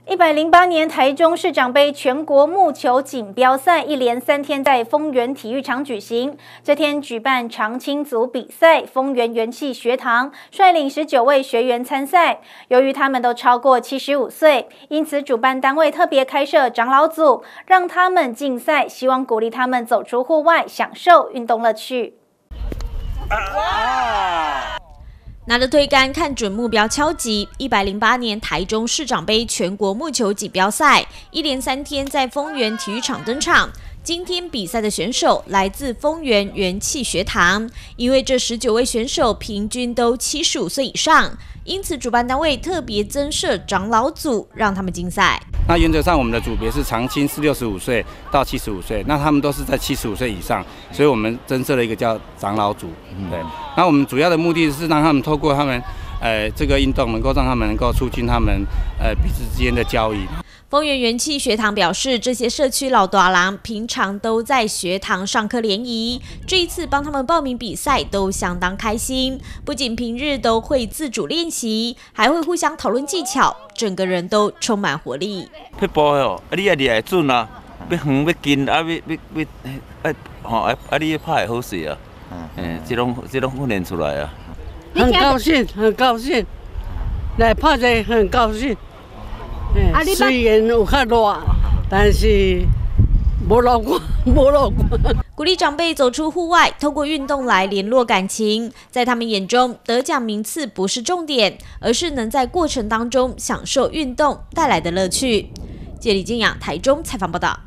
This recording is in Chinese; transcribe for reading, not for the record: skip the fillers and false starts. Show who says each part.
Speaker 1: 108年台中市长杯全国木球锦标赛一连3天在丰原体育场举行。这天举办长青组比赛，丰原元气学堂率领19位学员参赛。由于他们都超过75岁，因此主办单位特别开设长老组，让他们竞赛，希望鼓励他们走出户外，享受运动乐趣。
Speaker 2: 拿着推杆看准目标敲击。108年台中市长杯全国木球锦标赛一连3天在丰原体育场登场。今天比赛的选手来自丰原元气学堂，因为这19位选手平均都75岁以上，因此主办单位特别增设长老组，让他们竞赛。
Speaker 3: 那原则上我们的组别是长青是65岁到75岁，那他们都是在75岁以上，所以我们增设了一个叫长老组。对，那我们主要的目的是让他们透过他们这个运动，能够让他们能够促进他们彼此之间的交易。
Speaker 2: 丰原元气学堂表示，这些社区老大人平常都在学堂上课联谊，这一次帮他们报名比赛都相当开心。不仅平日都会自主练习，还会互相讨论技巧，整个人都充满活力。
Speaker 4: pitbull 哦，你也厉害准啊，要远要近啊，你要拍好势啊，这种训练出来啊。
Speaker 5: 很高兴，很高兴，来拍这很高兴。虽然有较热，但是无落雨，无落雨。
Speaker 2: 鼓励长辈走出户外，透过运动来联络感情。在他们眼中，得奖名次不是重点，而是能在过程当中享受运动带来的乐趣。记者李静雅台中采访报道。